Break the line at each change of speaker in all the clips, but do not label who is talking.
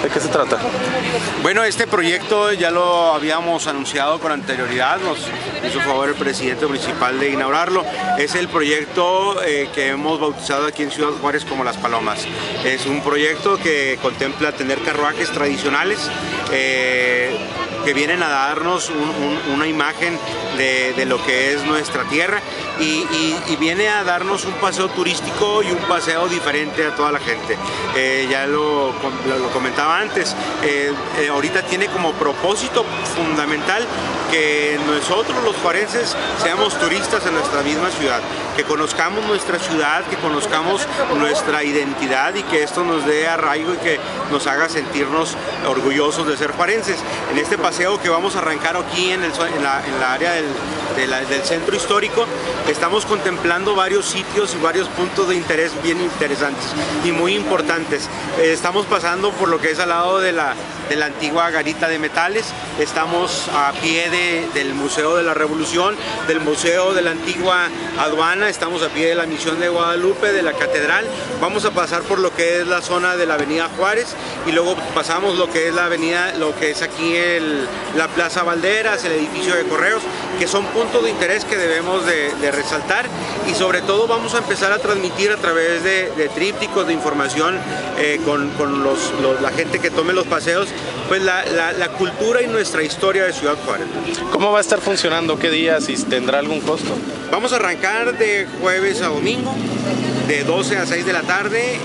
¿De qué se trata?
Bueno, este proyecto ya lo habíamos anunciado con anterioridad, nos hizo favor el presidente municipal de inaugurarlo. Es el proyecto que hemos bautizado aquí en Ciudad Juárez como Las Palomas. Es un proyecto que contempla tener carruajes tradicionales que vienen a darnos una imagen de lo que es nuestra tierra y viene a darnos un paseo turístico y un paseo diferente a toda la gente. Ya lo comentaba antes, ahorita tiene como propósito fundamental que nosotros los juarenses seamos turistas en nuestra misma ciudad, que conozcamos nuestra ciudad, que conozcamos nuestra identidad y que esto nos dé arraigo y que nos haga sentirnos orgullosos de ser juarenses. En este paseo que vamos a arrancar aquí en la área del centro histórico, estamos contemplando varios sitios y varios puntos de interés bien interesantes y muy importantes. Estamos pasando por lo que es al lado de la antigua garita de metales, estamos a pie del Museo de la Revolución, del Museo de la Antigua Aduana, estamos a pie de la Misión de Guadalupe, de la Catedral, vamos a pasar por lo que es la zona de la Avenida Juárez y luego pasamos lo que es la avenida, lo que es aquí la Plaza Valderas, el edificio de Correos, que son puntos de interés que debemos de resaltar y sobre todo vamos a empezar a transmitir a través de trípticos de información con la gente que tome los paseos, pues la cultura y nuestra historia de Ciudad Juárez.
¿Cómo va a estar funcionando? ¿Qué días? ¿Y tendrá algún costo?
Vamos a arrancar de jueves a domingo, de 12 a 6 de la tarde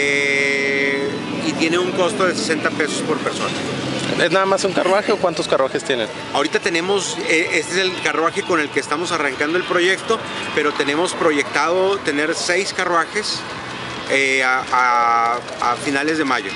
y tiene un costo de 60 pesos por persona.
¿Es nada más un carruaje o cuántos carruajes tienen?
Ahorita tenemos, este es el carruaje con el que estamos arrancando el proyecto, pero tenemos proyectado tener 6 carruajes a finales de mayo.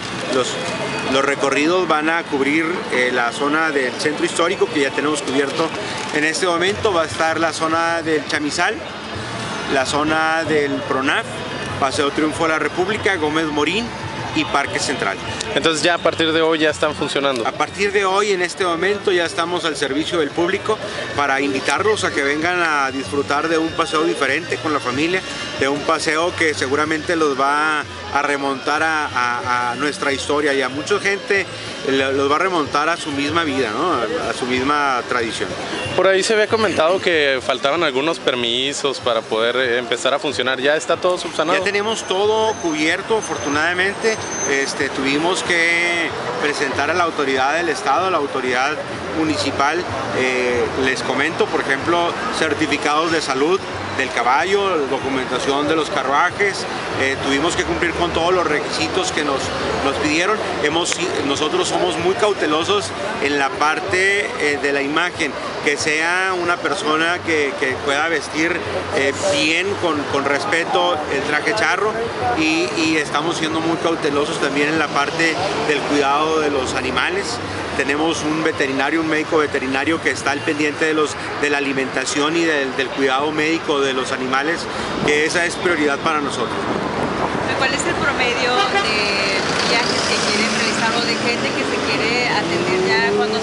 Los recorridos van a cubrir la zona del centro histórico que ya tenemos cubierto. En este momento va a estar la zona del Chamizal, la zona del PRONAF, Paseo Triunfo de la República, Gómez Morín y Parque Central.
Entonces ya a partir de hoy ya están funcionando.
A partir de hoy, en este momento, ya estamos al servicio del público para invitarlos a que vengan a disfrutar de un paseo diferente con la familia, de un paseo que seguramente los va a remontar a nuestra historia y a mucha gente los va a remontar a su misma vida, ¿no? A su misma tradición.
Por ahí se había comentado que faltaban algunos permisos para poder empezar a funcionar. ¿Ya está todo subsanado?
Ya tenemos todo cubierto, afortunadamente. Tuvimos que presentar a la autoridad del Estado, a la autoridad municipal, les comento, por ejemplo, certificados de salud del caballo, documentación de los carruajes, tuvimos que cumplir con todos los requisitos que nos pidieron. Nosotros somos muy cautelosos en la parte de la imagen, que sea una persona que pueda vestir bien, con respeto, el traje charro y estamos siendo muy cautelosos también en la parte del cuidado de los animales. Tenemos un veterinario, un médico veterinario que está al pendiente de la alimentación y del cuidado médico de los animales, que esa es prioridad para nosotros.
¿Cuál es el promedio de viajes que quieren realizar o de gente que se quiere atender ya cuando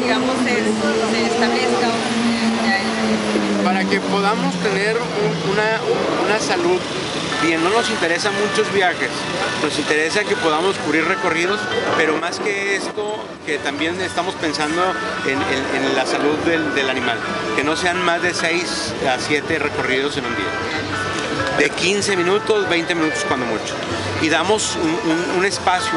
se establezca?
Para que podamos tener una salud bien, no nos interesan muchos viajes, nos interesa que podamos cubrir recorridos, pero más que esto, que también estamos pensando en la salud del animal, que no sean más de 6 a 7 recorridos en un día. De 15 minutos, 20 minutos cuando mucho. Y damos un espacio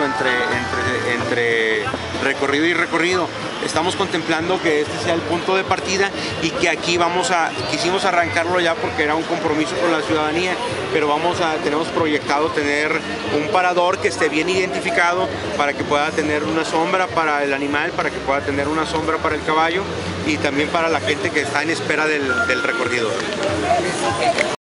entre recorrido y recorrido. Estamos contemplando que este sea el punto de partida y que aquí quisimos arrancarlo ya porque era un compromiso con la ciudadanía, pero tenemos proyectado tener un parador que esté bien identificado para que pueda tener una sombra para el animal, para que pueda tener una sombra para el caballo y también para la gente que está en espera del recorrido.